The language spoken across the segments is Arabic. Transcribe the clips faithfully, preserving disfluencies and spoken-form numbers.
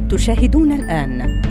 تشاهدون الآن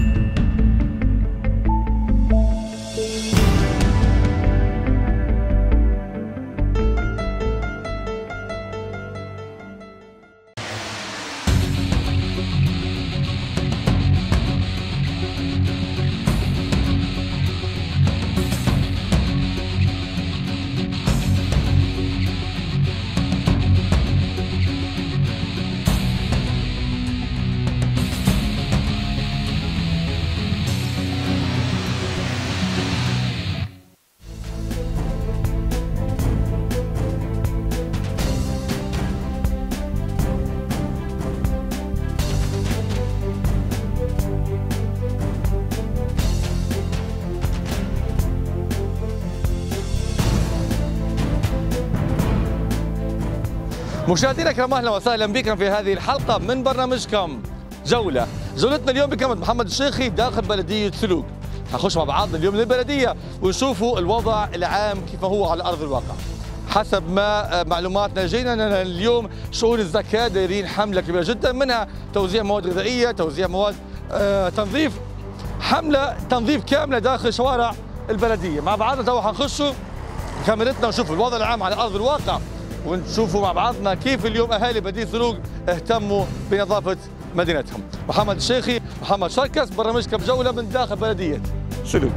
مشاهدينا الكرام، اهلا وسهلا بكم في هذه الحلقه من برنامجكم جوله. جولتنا اليوم بكلمة محمد الشيخي داخل بلديه سلوك. حنخش مع بعضنا اليوم للبلديه ونشوفوا الوضع العام كيف هو على ارض الواقع. حسب ما معلوماتنا جينا اليوم شؤون الزكاه دايرين حمله كبيره جدا، منها توزيع مواد غذائيه، توزيع مواد آه، تنظيف، حمله تنظيف كامله داخل شوارع البلديه. مع بعضنا تو حنخشوا كاميرتنا ونشوفوا الوضع العام على ارض الواقع، ونشوفوا مع بعضنا كيف اليوم اهالي بلديه سلوك اهتموا بنظافه مدينتهم. محمد الشيخي، محمد شركس، برنامجكم جوله من داخل بلديه سلوك.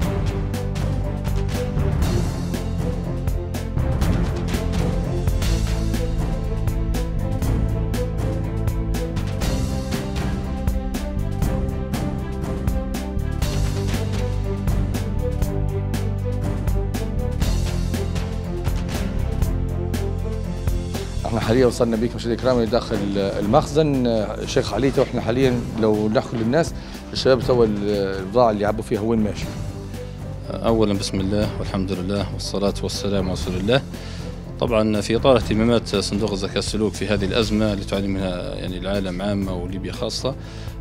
احنا حاليا وصلنا بكم مشاهدينا الكرام داخل المخزن الشيخ عليته، واحنا حاليا لو نحكي للناس الشباب تو البضاعه اللي يعبوا فيها وين ماشي؟ اولا بسم الله والحمد لله والصلاه والسلام على رسول الله. طبعا في اطار اهتمامات صندوق الزكاه السلوك في هذه الازمه اللي تعاني منها يعني العالم عامه وليبيا خاصه،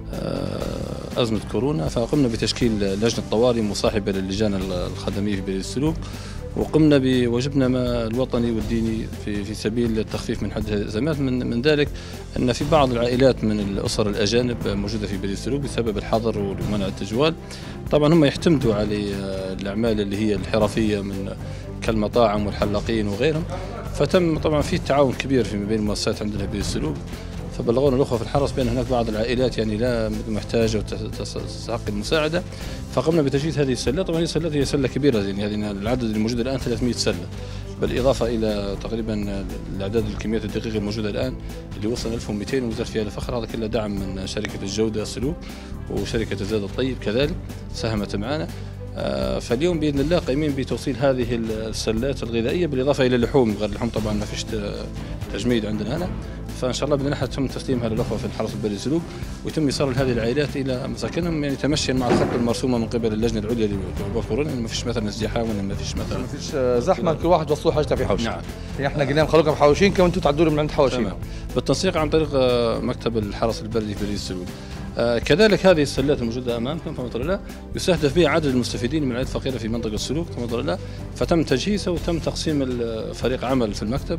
ازمه كورونا، فقمنا بتشكيل لجنه طوارئ مصاحبه للجان الخدميه في بلديه السلوك، وقمنا بواجبنا الوطني والديني في في سبيل التخفيف من حد الازمات. من من ذلك ان في بعض العائلات من الاسر الاجانب موجوده في بلديه السلوك بسبب الحظر ومنع التجوال. طبعا هم يعتمدوا على الاعمال اللي هي الحرفيه من كالمطاعم والحلاقين وغيرهم، فتم طبعا في تعاون كبير فيما بين المؤسسات عندنا في بلديه السلوك، فبلغونا الاخوه في الحرس بان هناك بعض العائلات يعني لا محتاجه وتستحق المساعده، فقمنا بتجهيز هذه السله. طبعا هي السله هي سله كبيره، يعني هذه العدد الموجود الان ثلاثمئة سله، بالاضافه الى تقريبا الاعداد الكميات الدقيقه الموجوده الان اللي وصل ألف ومئتين وزاد فيها الفخر. هذا كله دعم من شركه الجوده سلوك وشركه الزاد الطيب كذلك ساهمت معنا. فاليوم باذن الله قايمين بتوصيل هذه السلات الغذائيه بالاضافه الى اللحوم، غير اللحوم طبعا ما فيش تجميد عندنا هنا، فان شاء الله باذن الله تم تسليمها للاخوه في الحرس البلدي سلوك، ويتم ايصال هذه العائلات الى مساكنهم، يعني تمشيا مع الخطه المرسومه من قبل اللجنه العليا لوباء كورونا، ما فيش مثلا ازدحام ولا ما فيش مثلا ما فيش زحمه، كل واحد وصلوا حاجته في حوش. نعم، يعني احنا قلنا نخلوكم حواشينكم وانتم تعدوا من عند حواشينكم بالتنسيق عن طريق مكتب الحرس البلدي في بلديه السلوك. آه كذلك هذه السلات الموجوده امامكم فمن الله يستهدف بها عدد المستفيدين من العائلات الفقيره في منطقه السلوك فمن الله، فتم تجهيزها وتم تقسيم فريق عمل في المكتب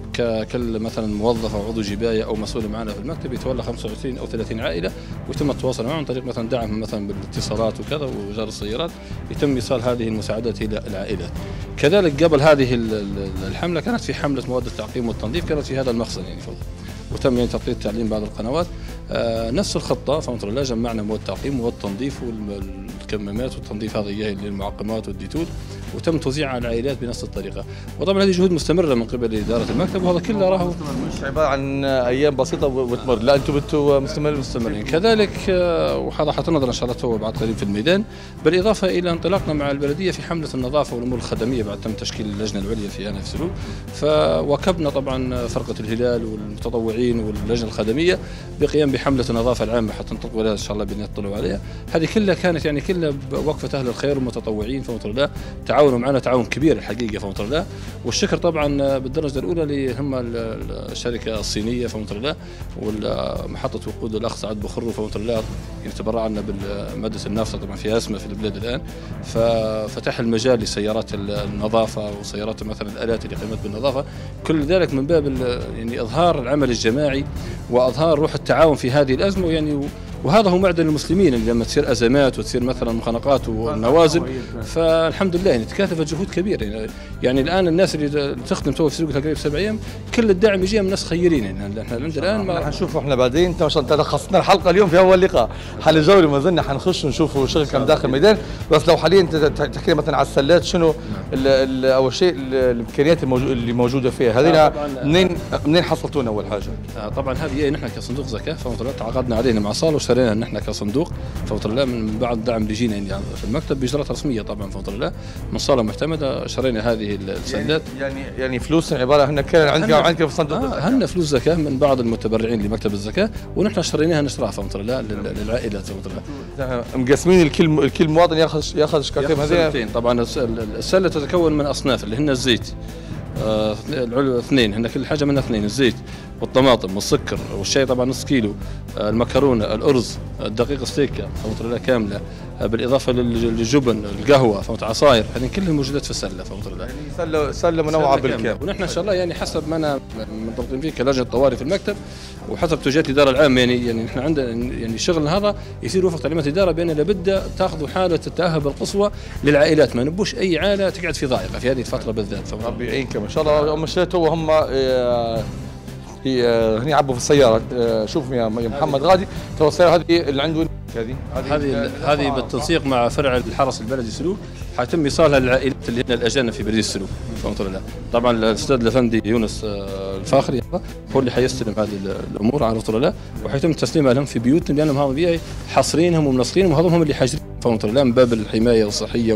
ككل مثلا موظف او عضو جبايه او مسؤول معنا في المكتب يتولى خمسة وعشرين او ثلاثين عائله، ويتم التواصل معهم عن طريق مثلا دعم مثلا بالاتصالات وكذا وجار السيارات، يتم ايصال هذه المساعدات الى العائلات. كذلك قبل هذه الحمله كانت في حمله مواد التعقيم والتنظيف كانت في هذا المخزن يعني فضل. وتم يعني تغطيه تعليم بعض القنوات. آه نفس الخطه فمن الله جمعنا مواد التعقيم ومواد التنظيف والكمامات والتنظيف هذه هي للمعقمات والديتول، وتم توزيعها على العائلات بنفس الطريقه. وطبعا هذه جهود مستمره من قبل اداره المكتب، وهذا كله راهو مش عباره عن ايام بسيطه وتمر، لا انتم بتوا مستمرين مستمرين كذلك. آه وهذا حتنظر ان شاء الله تو بعد قليل في الميدان، بالاضافه الى انطلاقنا مع البلديه في حمله النظافه والامور الخدميه بعد تم تشكيل اللجنه العليا في انا في سلوك. فواكبنا طبعا فرقه الهلال والمتطوعين واللجنه الخدميه بقيام بحمله النظافه العامه حتى نطلقوا عليها ان شاء الله باذن الله تطلعوا عليها. هذه كلها كانت يعني كلها وقفه اهل الخير والمتطوعين فمن الله، تعاونوا معنا تعاون كبير الحقيقه فمن الله، والشكر طبعا بالدرجه الاولى اللي هم الشركه الصينيه فمن الله ومحطه وقود الاخ سعد بخرو فمن الله، يعني تبرع لنا بالماده النافذه طبعا في ازمه في البلاد الان، ففتح المجال لسيارات النظافه وسيارات مثلا الالات اللي قامت بالنظافه، كل ذلك من باب يعني اظهار العمل الجماعي واظهار روح التعاون في هذه الازمه، يعني وهذا هو معدن المسلمين اللي لما تصير ازمات وتصير مثلا مخانقات ونوازل، فالحمد لله يعني تكاثفت جهود كبيره. يعني, يعني الان الناس اللي تخدم تو في سلوك تقريبا سبع ايام كل الدعم يجي من ناس خيرين. يعني احنا عند الان ما حنشوفوا احنا بعدين. انت ما شاء الله لخصنا الحلقه اليوم في اول لقاء حال الجوله، ما زلنا حنخش نشوفوا شغلكم داخل الميدان. بس لو حاليا تحكي مثلا على السلات شنو اول شيء الامكانيات اللي موجوده فيها هذه منين منين حصلتونا اول حاجه؟ طبعا هذه نحن كصندوق زكاه فمثلا تعاقدنا علينا مع صاله واشترينا نحن كصندوق فمثلا الله من بعد الدعم اللي جينا يعني في المكتب باجراءات رسميه طبعا فمثلا الله من صاله معتمده شرينا هذه السلات. يعني يعني فلوس عباره هن كان عندك عندك في الصندوق آه هن فلوس زكاه من بعض المتبرعين لمكتب الزكاه ونحن اشتريناها نشرها فمثلا الله للعائلات فمثلا الله. مقسمين الكل الكل مواطن ياخذ ياخذ شكاكيم هذه. طبعا السله تتكون من اصناف اللي هن الزيت آه اثنين، هن كل حاجه منها اثنين، الزيت والطماطم والسكر والشاي طبعا نص كيلو، آه المكرونه، الارز، الدقيق ستيكه فمثلا كامله، آه بالاضافه للجبن، القهوه، فهمت عصاير، هذه كلها موجودات في السله فمثلا يعني سله سله منوعه بالكامل. ونحن ان شاء الله يعني حسب ما انا منضبطين فيه كلجنه طوارئ في المكتب وحسب توجيهات الاداره العامه يعني يعني نحن عندنا يعني شغلنا هذا يصير وفق تعليمات الاداره بان لابد تاخذوا حاله التاهب القصوى للعائلات، ما نبوش اي عائله تقعد في ضائقه في هذه الفتره بالذات. ربي يعينكم ان شاء الله. هم شريتوا هم هني عبوا في السياره. شوف يا محمد غادي ترى السياره هذه اللي عنده هذه هذه هذه بالتنسيق مع فرع الحرس البلدي سلوك حيتم ايصالها للعائلات اللي هن الاجانب في بلديه سلوك فهمت ولا لا. طبعا الاستاذ الافندي يونس الفاخري هو اللي حيستلم هذه الامور عرفت ولا لا، وحيتم تسليمها لهم في بيوتهم لانهم هم حاصرينهم ومنسقينهم وهذول هم اللي حاجرين فهمت ولا لا من باب الحمايه والصحيه.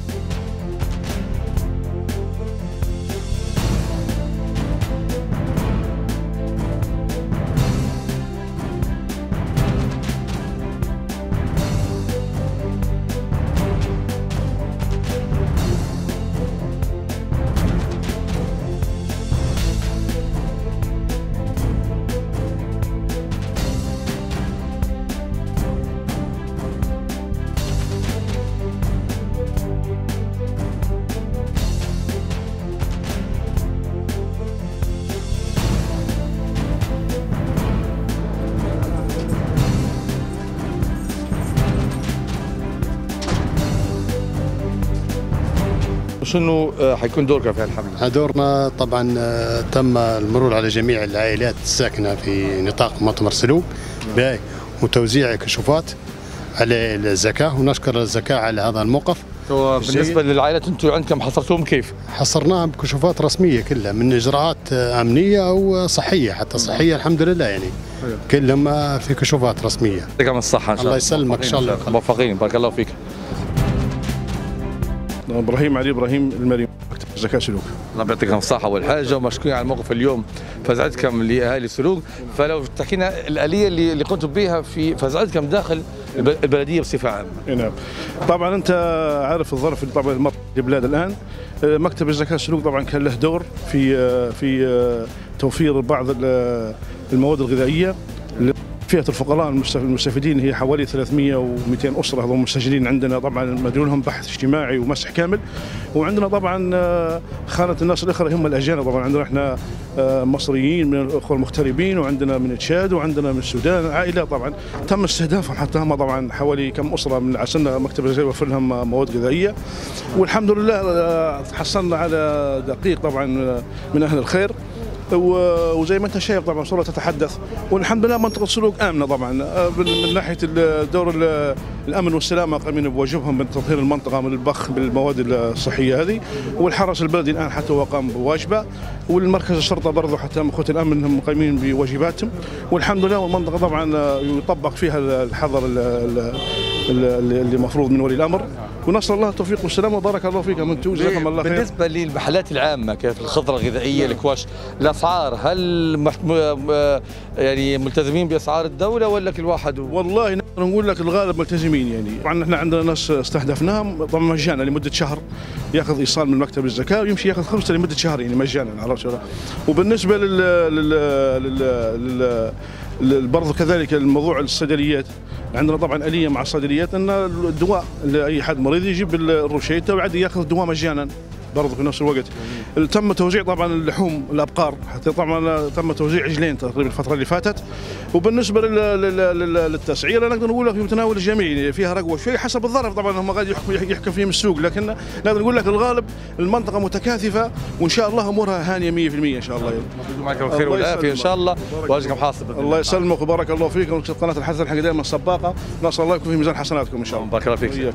شنو حيكون دورك في هالحملة؟ دورنا طبعا تم المرور على جميع العائلات الساكنة في نطاق مؤتمر سلوك وتوزيع كشوفات على الزكاة، ونشكر الزكاة على هذا الموقف. بالنسبة للعائلات انتم عندكم حصرتوهم كيف؟ حصرناها بكشوفات رسمية كلها من اجراءات امنية او صحية، حتى صحية الحمد لله يعني كلهم في كشوفات رسمية. يعطيكم الصحة ان شاء الله. الله يسلمك ان شاء الله. موفقين بارك الله فيك. ابراهيم علي ابراهيم المريم مكتب زكاة سلوك. الله يعطيكم الصحة والحاجة ومشكورين على الموقف اليوم فزعتكم لاهالي سلوك. فلو تحكينا الآلية اللي اللي قمتم بها في فزعتكم داخل البلدية بصفة عامة. نعم. طبعا انت عارف الظرف اللي طبعا مر البلاد الان، مكتب الزكاة سلوك طبعا كان له دور في في توفير بعض المواد الغذائية فئة الفقراء المستفيدين هي حوالي ثلاثمئة ومئتين أسرة هذول مسجلين عندنا طبعا مدلولهم بحث اجتماعي ومسح كامل. وعندنا طبعا خانة الناس الأخرى هم الأجانب، طبعا عندنا احنا مصريين من الأخوة المغتربين وعندنا من تشاد وعندنا من السودان عائلات طبعا تم استهدافهم حتى هم طبعا حوالي كم أسرة من عسلنا مكتب الزكاة يوفر لهم مواد غذائية. والحمد لله حصلنا على دقيق طبعا من أهل الخير، وزي ما انت شايف طبعا صورة تتحدث. والحمد لله منطقة سلوك آمنة طبعا من ناحية دور الأمن والسلامة قائمين بواجبهم من تطهير المنطقة من البخ بالمواد الصحية هذه، والحرس البلدي الآن حتى هو قام بواجبه، والمركز الشرطة برضه حتى أخوة الأمن هم قائمين بواجباتهم. والحمد لله والمنطقة طبعا يطبق فيها الحظر اللي مفروض من ولي الأمر، ونسأل الله التوفيق والسلامة وبارك الله فيكم انتم جزاكم الله خير. بالنسبة للمحلات العامة كيف الخضرة الغذائية الكواش الأسعار هل محت... يعني ملتزمين بأسعار الدولة ولا كل واحد؟ و... والله نقدر نقول لك الغالب ملتزمين يعني. طبعا احنا عندنا ناس استهدفناهم طبعا مجانا لمدة شهر، ياخذ ايصال من مكتب الزكاة ويمشي ياخذ خمسة لمدة شهر يعني مجانا عرفت ولا. وبالنسبة لل لل لل, لل... برضه كذلك الموضوع الصيدليات عندنا طبعا آلية مع الصيدليات ان الدواء لاي حد مريض يجيب الروشيته ويعد ياخذ دواء مجانا برضه في نفس الوقت. تم توزيع طبعا اللحوم الابقار، حتى طبعا تم توزيع عجلين تقريبا الفتره اللي فاتت. وبالنسبه للتسعيره نقدر نقول لك في متناول الجميع، فيها رقوه شوي حسب الظرف، طبعا هم قاعد يحكم فيهم السوق، لكن نقدر نقول لك الغالب المنطقه متكاثفه، وان شاء الله امورها هانيه مية بالمية ان شاء الله. معكم الخير والعافيه ان شاء الله، واجركم حاصل. الله يسلمك وبارك الله فيكم. قناه الحدث الحقيقيه دائما سباقه، نسال الله يكون في ميزان حسناتكم ان شاء الله. بارك الله فيك.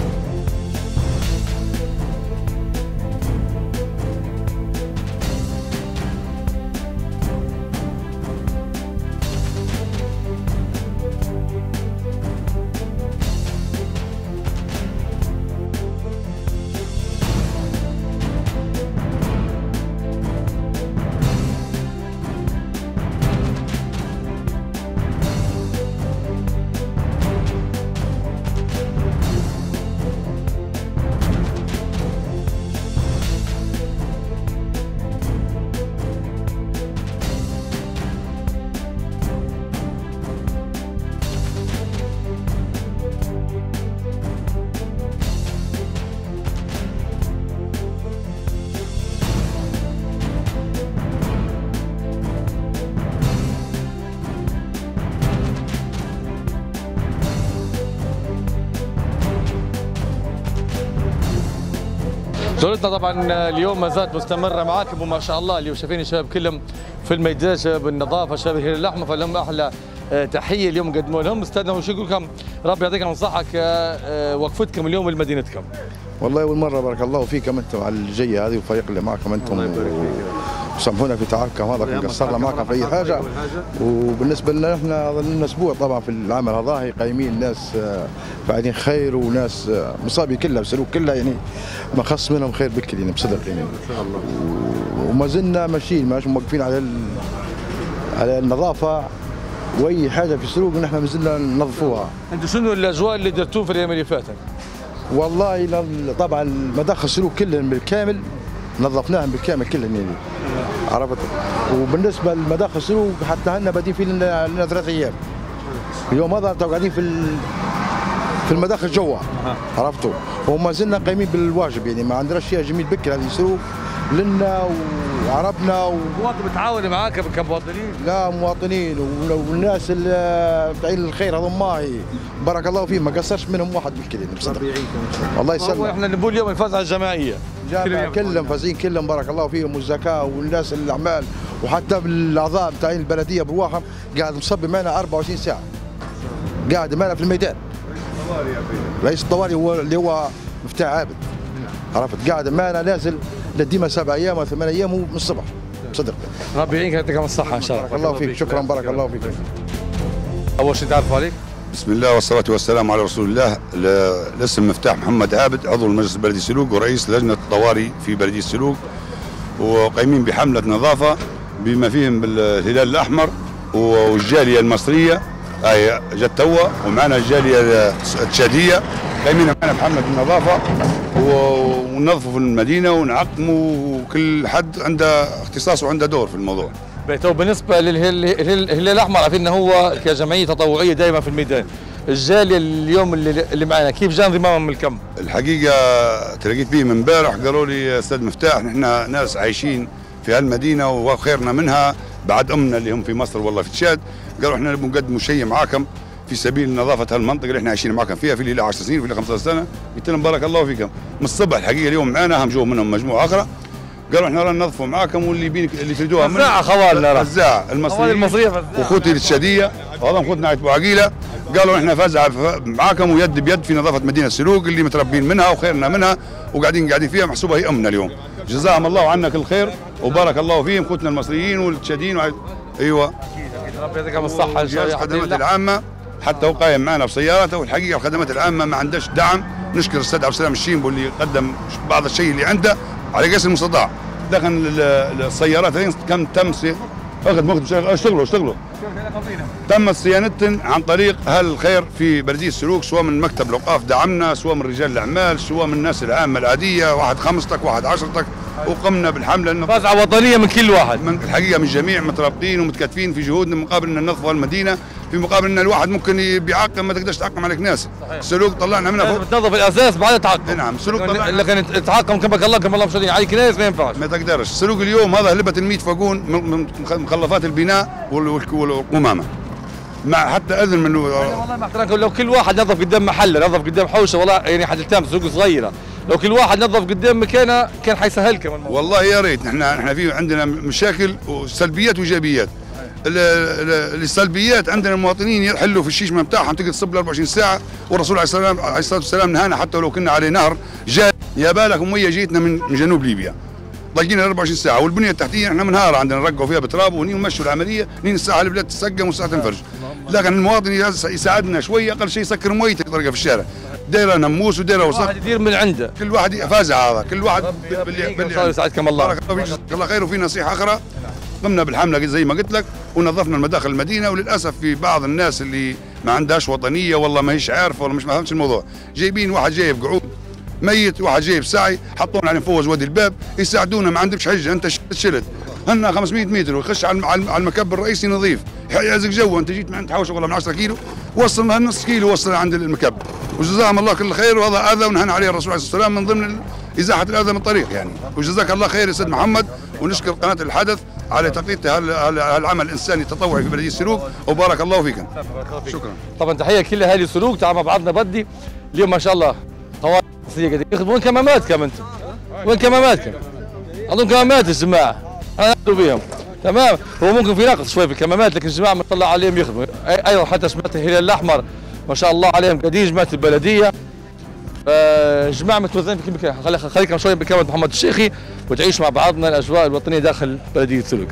جولتنا طبعا اليوم ما زالت مستمره معاكم، وما شاء الله اللي شايفين الشباب كلهم في الميدان، شباب النظافه، شباب الهلال الاحمر، فلهم احلى تحيه اليوم قدموا لهم. استاذنا وش يقول لكم؟ ربي يعطيكم الصحه وقفتكم اليوم لمدينتكم. والله اول مره بارك الله فيكم انتم على الجيه هذه والفريق اللي معكم انتم. الله يبارك فيك. وسامحونا في تعبكم هذا، كنا قصرنا معكم في اي حاجه. وبالنسبه لنا احنا ظلنا اسبوع طبعا في العمل هذا، قايمين ناس فاعلين خير وناس مصابي كلها بسلوك كلها، يعني ما خص منهم خير بكل يعني بصدق يعني. ان شاء الله. وما زلنا ماشيين ماشي موقفين على على النظافه، واي حاجه في السلوك نحن ما زلنا ننظفوها. انتم شنو الاجواء اللي درتوه في الايام اللي فاتت؟ والله طبعا مداخل السلوك كلهم بالكامل نظفناهم بالكامل كلهم يعني، عرفت. وبالنسبه لمداخل السلوك حتى هنا بادين فيه لنا, لنا ثلاث ايام. اليوم هذا قاعدين في في المداخل جوا، عرفتوا. وما زلنا قايمين بالواجب يعني، ما عندناش شيء جميل بكر هذه السلوك لنا وعربنا و... مواطن متعاون معاك كمواطنين؟ لا مواطنين والناس اللي بتعين الخير هذول ماهي بارك الله فيهم، ما قصرش منهم واحد بالكل يعني بصدق. الله يسلمك. احنا نقول اليوم الفزعه الجماعيه جامعة كلهم فازين كلهم بارك الله فيهم، والزكاه والناس الاعمال، وحتى بالاعضاء بتاعين البلديه برواحهم قاعد مصبي معنا أربعة وعشرين ساعه قاعد معنا في الميدان. رئيس الطوارئ هو اللي هو مفتاح عابد، عرفت، قاعد معنا نازل لديما سبع ايام ولا ثمان ايام من الصبح صدق. ربي يعينك يعطيكم الصحه ان شاء الله. بارك الله فيك. شكرا بارك الله فيك. اول شيء تعرفوا عليك؟ بسم الله والصلاه والسلام على رسول الله. الاسم مفتاح محمد عابد، عضو المجلس البلدي سلوك ورئيس لجنه الطوارئ في بلديه سلوك، وقايمين بحمله نظافه بما فيهم بالهلال الاحمر والجاليه المصريه هاي جت توا، ومعنا الجاليه التشاديه قايمين معنا بحمله النظافه وننظفوا في المدينه ونعقموا، وكل حد عنده اختصاص وعنده دور في الموضوع. تو بالنسبه للهلال الاحمر عارفين انه هو كجمعيه تطوعيه دائما في الميدان، الجاليه اليوم اللي, اللي معنا كيف جاء انضمامهم الكم؟ الحقيقه تلاقيت بهم امبارح قالوا لي استاذ مفتاح نحن ناس عايشين في هالمدينه وخيرنا منها بعد امنا اللي هم في مصر والله في تشاد، قالوا احنا نبغى نقدموا شيء معاكم في سبيل نظافه هالمنطقه اللي احنا عايشين معاكم فيها، في اللي له عشر سنين وفي اللي خمسة عشر سنه. قلت لهم بارك الله فيكم. من الصبح الحقيقه اليوم معنا هم جو منهم مجموعه اخرى قالوا احنا رانا ننظفوا معاكم، واللي بينك اللي تريدوها من الزاعه خوالنا الزاعه المصريه المصريه واخوتي التشاديه وهذا اخوتنا ابو عقيله قالوا احنا فزعه معاكم ويد بيد في نظافه مدينه سلوك اللي متربين منها وخيرنا منها وقاعدين قاعدين فيها، محسوبه هي امنا اليوم. جزاهم الله عنا كل خير وبارك الله فيهم اخوتنا المصريين والتشاديين وعد... ايوه اكيد. ربي يعطيكم الصحه ان شاء الله. الخدمات العامه حتى هو قايم معنا بسيارته، والحقيقه الخدمات العامه ما عندهاش دعم. نشكر الاستاذ عبد السلام الشيمبو اللي قدم بعض الشيء اللي عنده على قياس المستطاع. دخل السيارات هذه كم تم سي... اخذ مكتب اشتغلوا اشتغلوا تم صيانتهم عن طريق اهل الخير في بلديه سلوك، سواء من مكتب الاوقاف دعمنا، سواء من رجال الاعمال، سواء من الناس العامه العاديه، واحد خمستك واحد عشرتك، وقمنا بالحمله انه فزعه وطنيه من كل واحد. من الحقيقه من الجميع مترابطين ومتكاتفين في جهودنا مقابل ان ننظفوا المدينه في مقابل ان الواحد ممكن بيعقم ما تقدرش تعقم عليك ناس. السلوك طلعنا منها فوق. تنظف الاساس بعد تعقم. نعم السلوك طلعنا. لكن تعقم كما الله كما الله مشغلين على كنايس ما ينفعش. ما تقدرش. السلوك اليوم هذا هلبة الميت فاقون من مخلفات البناء والقمامه. مع حتى اذن من والله مع احترامكم لو كل واحد نظف قدام محله نظف قدام حوشه والله يعني حدثتها سوق صغيره لو كل واحد نظف قدام مكانه كان حيسهل كمان الموضوع. والله يا ريت نحن احنا في عندنا مشاكل وسلبيات وايجابيات. السلبيات عندنا المواطنين يحلوا في الشيشمه بتاعهم تقدر تصب أربعة وعشرين ساعه والرسول عليه السلام عليه الصلاه والسلام نهانا حتى ولو كنا عليه نهر جاي يا بالك ميه جيتنا من جنوب ليبيا ضايقين أربعة وعشرين ساعه والبنيه التحتيه احنا منهاره عندنا نرقوا فيها بتراب ونمشوا العمليه نين الساعه البلاد تسقم والساعه تنفرج لكن المواطن يساعدنا شويه اقل شيء يسكر ميته بطريقه في الشارع دايره نموس ودايره وسخ واحد يدير من عنده كل واحد فازع هذا كل واحد باللي يسعدكم الله بارك الله خير. وفي نصيحه اخرى قمنا بالحمله زي ما قلت لك ونظفنا المداخل المدينه وللاسف في بعض الناس اللي ما عندهاش وطنيه والله ما هيش عارفه والله مش ما فهمش الموضوع جايبين واحد جايب قعود ميت واحد جايب ساعي حطونا على فوز وادي الباب يساعدونا ما عندكش حجه انت شلت هنا خمسمية متر ويخش على على المكب الرئيسي نظيف يعزك جو انت جيت من عند حوشه والله من عشرة كيلو وصلنا نص كيلو وصلنا عند المكب وجزاهم الله كل خير وهذا اذى ونهنا عليه الرسول عليه الصلاه والسلام من ضمن ازاحه الاذى من الطريق يعني وجزاك الله خير يا سيد محمد ونشكر قناه الحدث على تغطيه هالعمل الانساني التطوعي في بلديه سلوك وبارك الله فيكم. شكرا. طبعا تحيه كل اهالي سلوك تعال مع بعضنا بدي اليوم ما شاء الله طوارئ يخدمون وين كماماتكم انتم؟ وين كماماتكم؟ اظن كمامات الجماعه انا بهم تمام هو ممكن في نقص شوي في الكمامات لكن الجماعه مطلع عليهم يخدموا ايضا حتى جماعه الهلال الاحمر ما شاء الله عليهم قاعدين جماعه البلديه آه جماعه متوزعين في كل مكان خلي خليكم شوي بكلمه محمد الشيخي وتعيش مع بعضنا الاجواء الوطنيه داخل بلديه سلوك.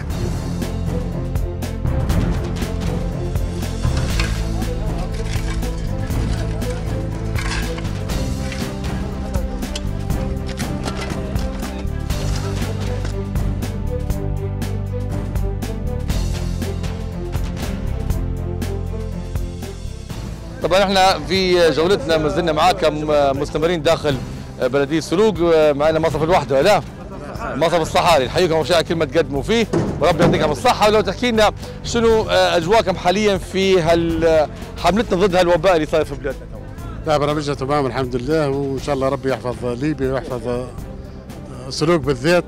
طبعا احنا في جولتنا ما زلنا معاكم مستمرين داخل بلديه سلوك معنا مصرف الوحده لا مصرف الصحاري نحييكم اول شيء على كل ما تقدموا فيه وربي يعطيكم الصحه ولو تحكي لنا شنو اجواءكم حاليا في حملتنا ضد هالوباء اللي صاير في بلادنا. لا برامجنا تمام الحمد لله وان شاء الله ربي يحفظ ليبيا ويحفظ سلوك بالذات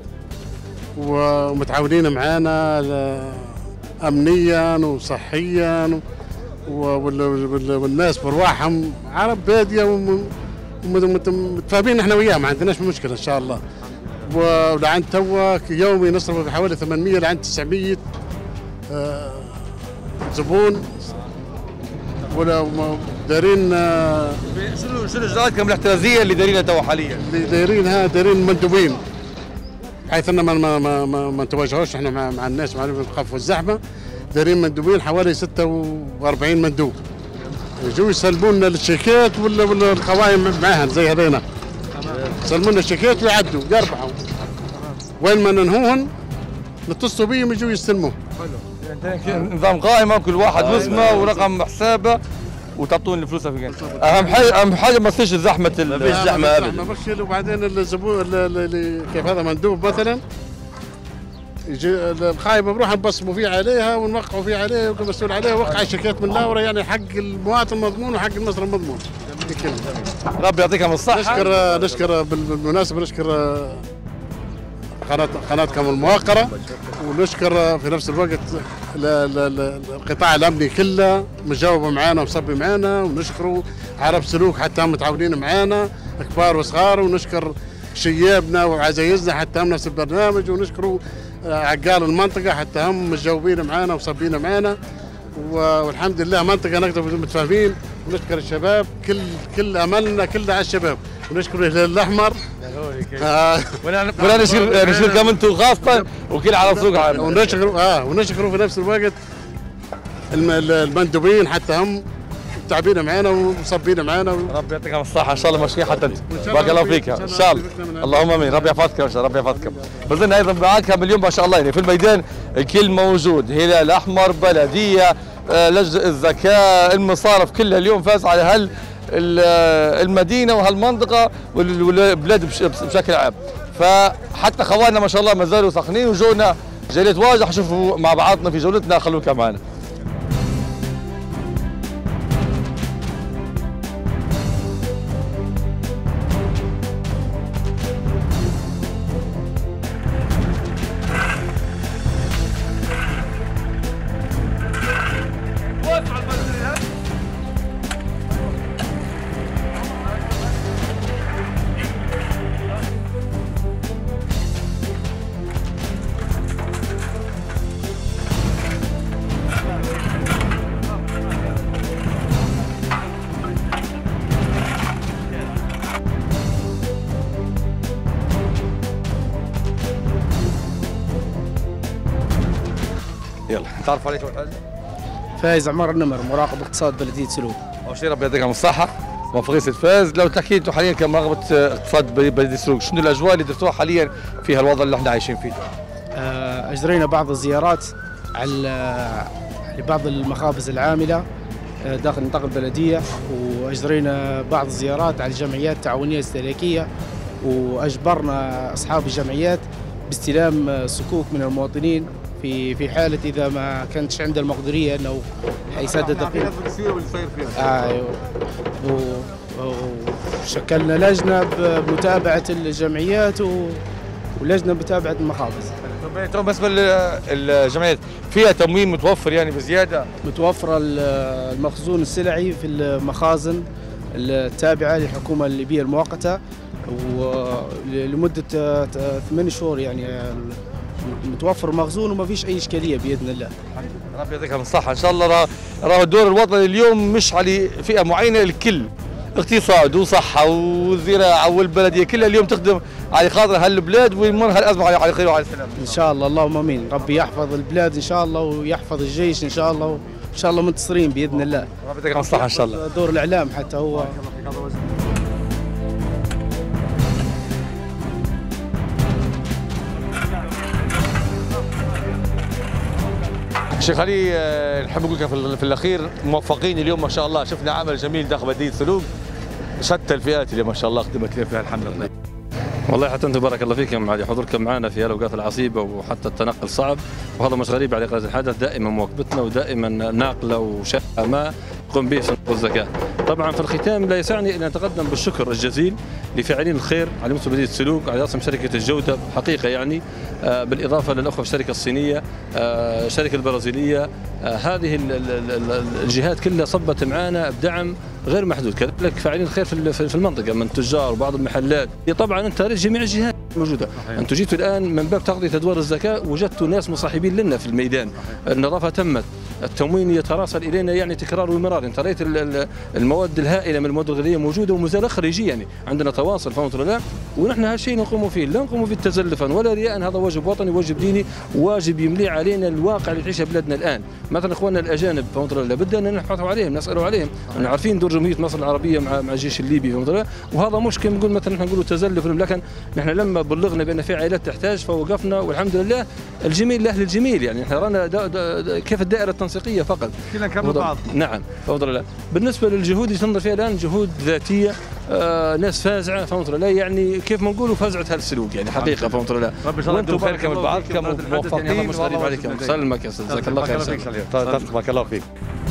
ومتعاونين معانا امنيا وصحيا والناس برواحهم عرب باديه ومتفاهمين احنا وياهم ما عندناش مشكله ان شاء الله. ولعند توا يومي نصرف حوالي ثمانمية لعند تسعمية آه زبون ولا دايرين آه شنو شنو اجراءاتكم الاحترازيه اللي دايرينها توا حاليا؟ اللي دايرينها دايرين مندوبين بحيث ان ما ما ما, ما, ما نتواجهوش احنا مع, مع الناس مع نخافوا الزحمه دايرين مندوبين حوالي ستة وأربعين مندوب يجوا يسلموا لنا الشيكات ولا ولا القوائم معاهم زي هذينا يسلموا لنا الشيكات ويعدوا يربحوا وين ما ننهوهن نتصلوا بيهم يجوا يستلموه. يعني نظام قائمه كل واحد اسمه ورقم حسابه وتعطون الفلوس في اهم حاجه اهم حاجه ما تصيرش زحمه ما فيش زحمه ابدا. وبعدين الزبون اللي كيف هذا مندوب مثلا يجي القائمه بروح نبصموا فيه عليها ونوقعوا فيه عليه والمسؤول عليه وقع الشيكات من لاورا يعني حق المواطن مضمون وحق المصرف مضمون. ربي يعطيكم الصحه. نشكر نشكر بالمناسبه نشكر قناه قناتكم الموقره ونشكر في نفس الوقت القطاع الامني كله مجاوب معانا ومصبي معانا ونشكروا عرب سلوك حتى هم متعاونين معانا كبار وصغار ونشكر شيابنا وعزايزنا حتى هم نفس البرنامج ونشكروا عقال المنطقه حتى هم متجاوبين معانا ومصبين معانا والحمد لله منطقه نقدر متفاهمين ونشكر الشباب كل كل املنا كله على الشباب ونشكر الهلال الاحمر ولا نشكر نشكركم انتم خاصه وكل على سوق عام ونشكر اه ونشكروا في نفس الوقت المندوبين حتى هم تعبين معانا ومصبين معانا و... ربي يعطيكم الصحه ان شاء الله ماشيين حتى انت بارك الله فيك ان شاء الله اللهم امين ربي يحفظكم ان شاء الله ربي يحفظكم. بظن ايضا معاكم اليوم ما شاء الله يعني في الميدان الكل موجود هلال احمر بلديه لجنه الزكاه المصارف كلها اليوم فاز على هال المدينه وهالمنطقه والبلاد بشكل عام فحتى خواننا ما شاء الله ما زالوا ساخنين وجونا جايين واجد حنشوفوا مع بعضنا في جولتنا خلوكم معنا. تعرف عليك اول حاجه؟ فايز عمار النمر، مراقب اقتصاد بلديه سلوك. اول شيء ربي يعطيكم الصحه. موفقين سي فايز، لو تحكي انتم حاليا كمراقبه اقتصاد بلديه سلوك، شنو الاجواء اللي درتوها حاليا في هالوضع اللي احنا عايشين فيه؟ اجرينا بعض الزيارات على لبعض المخابز العامله داخل نطاق البلديه، واجرينا بعض الزيارات على الجمعيات التعاونيه الاستهلاكيه، واجبرنا اصحاب الجمعيات باستلام صكوك من المواطنين في في حاله اذا ما كانتش عنده المقدوريه انه يسدد القيمه. ايوه. وشكلنا لجنه بمتابعه الجمعيات ولجنه بمتابعه المخابز. بالنسبه للجمعيات فيها تموين متوفر يعني بزياده؟ متوفره المخزون السلعي في المخازن التابعه للحكومه الليبيه المؤقته ولمده ثمان شهور، يعني متوفر مخزون وما فيش اي اشكاليه باذن الله. ربي يعطيكم الصحه ان شاء الله. راه راه الدور الوطني اليوم مش على فئه معينه، الكل اقتصاد وصحه وزراعه والبلديه كلها اليوم تخدم على خاطر هالبلاد ويمر هالازمه على خير وعلى السلام. ان شاء الله اللهم امين، ربي يحفظ البلاد ان شاء الله ويحفظ الجيش ان شاء الله، وان شاء الله منتصرين باذن الله. ربي يعطيكم الصحه ان شاء الله. دور الاعلام حتى هو. شيخ علي، نحب نقول لك في الاخير موفقين اليوم ما شاء الله، شفنا عمل جميل داخل بلديه سلوك، شتى الفئات اللي ما شاء الله خدمت فيها الحمد لله. والله حتى انتم بارك الله فيكم على حضوركم معنا في الاوقات العصيبه وحتى التنقل صعب، وهذا مش غريب على قناه الحدث، دائما مواكبتنا ودائما ناقله وشيء ما يقوم به صندوق الزكاه. طبعا في الختام لا يسعني ان اتقدم بالشكر الجزيل لفاعلين الخير على مستوى بلديه سلوك، على راسهم شركه الجوده حقيقه يعني، آه بالاضافه للاخوه في الشركه الصينيه، آه الشركه البرازيليه، آه هذه الجهات كلها صبت معنا بدعم غير محدود. كذلك فاعلين الخير في المنطقه من تجار وبعض المحلات. طبعا انت جميع الجهات موجوده. انتم جيتوا الان من باب تغطيه ادوار الزكاه، وجدتوا ناس مصاحبين لنا في الميدان، النظافه تمت، التموين يتراسل الينا يعني تكرار ومرار. انت رأيت المواد الهائله من المواد الغذائيه موجوده وما زال خارجيه، يعني عندنا تواصل فهمت ولا لا؟ ونحن هالشيء نقوم فيه، لا نقوم فيه تزلفا ولا رياء، هذا واجب وطني، واجب ديني، واجب يملي علينا الواقع اللي تعيشه بلادنا الان. مثلا اخواننا الاجانب فهمت ولا لا؟ بدنا نبحثوا عليهم، نسالوا عليهم، احنا عارفين دور جمهوريه مصر العربيه مع مع الجيش الليبي فهمت ولا لا؟ وهذا مشكل نقول مثلا نحن نقولوا تزلف، لكن نحن لما بلغنا بان في عائلات تحتاج فوقفنا، والحمد لله الجميل لاهل الجميل، يعني احنا رانا دا دا كيف الدائره التنسيقيه فقط. كلنا نكمل بعض. نعم فهمت ولا لا؟ بالنسبه للجهود اللي تنظر فيها الان جهود ذاتيه، آه ناس فازعه فهمت ولا لا؟ يعني كيف ما نقولوا فازعه هالسلوك يعني حقيقه فهمت ولا لا؟ ربي ان شاء الله يدوم خيركم بعضكم وموفقين. الله مش غريب عليكم. سلمك يا استاذ، جزاك الله خير. بارك الله فيك.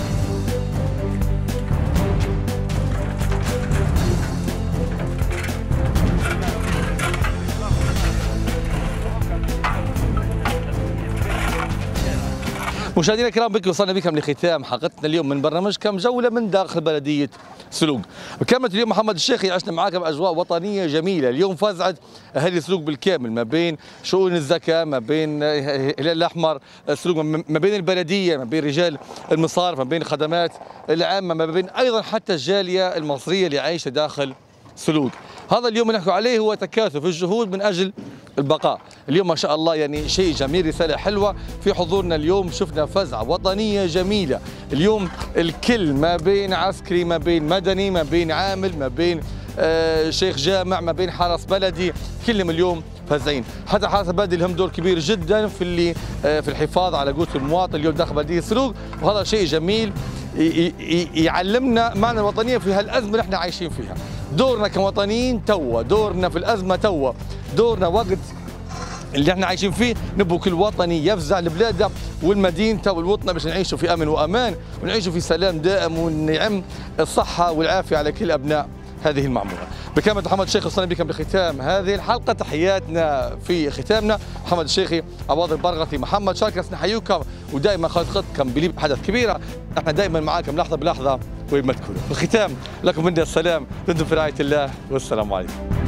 مشاهدينا الكرام، بك وصلنا بكم لختام حلقتنا اليوم من برنامجكم جولة من داخل بلدية سلوك. بكلمة اليوم محمد الشيخي، عشنا معاكم أجواء وطنية جميلة. اليوم فازعت أهالي سلوك بالكامل، ما بين شؤون الزكاة، ما بين الهلال الأحمر سلوك، ما بين البلدية، ما بين رجال المصارف، ما بين الخدمات العامة، ما بين أيضا حتى الجالية المصرية اللي عايشة داخل سلوك. هذا اليوم اللي نحكي عليه هو تكاثف الجهود من أجل البقاء. اليوم ما شاء الله يعني شيء جميل، رسالة حلوة في حضورنا اليوم. شفنا فزعة وطنية جميلة اليوم، الكل ما بين عسكري، ما بين مدني، ما بين عامل، ما بين آه شيخ جامع، ما بين حرس بلدي، كلهم اليوم فزعين. حتى حرس البلدي لهم دور كبير جدا في اللي آه في الحفاظ على قوت المواطن اليوم داخل بلدية سلوك، وهذا شيء جميل يعلمنا معنى الوطنية في هالأزمة اللي احنا عايشين فيها. دورنا كوطنيين توا، دورنا في الأزمة توا، دورنا وقت اللي احنا عايشين فيه نبغوا كل وطني يفزع لبلاده والمدينه والوطن باش نعيشوا في امن وامان ونعيشوا في سلام دائم ونعم الصحه والعافيه على كل ابناء هذه المعموره. بكلمة محمد الشيخي وصلنا بكم لختام هذه الحلقه. تحياتنا في ختامنا محمد الشيخي، عواض البرغثي، محمد شاكر، نحييكم ودائما خطتكم بليب حدث كبيره، احنا دائما معاكم لحظه بلحظه وين ما تكونوا. في الختام لكم منا السلام، دمتم في رعايه الله والسلام عليكم.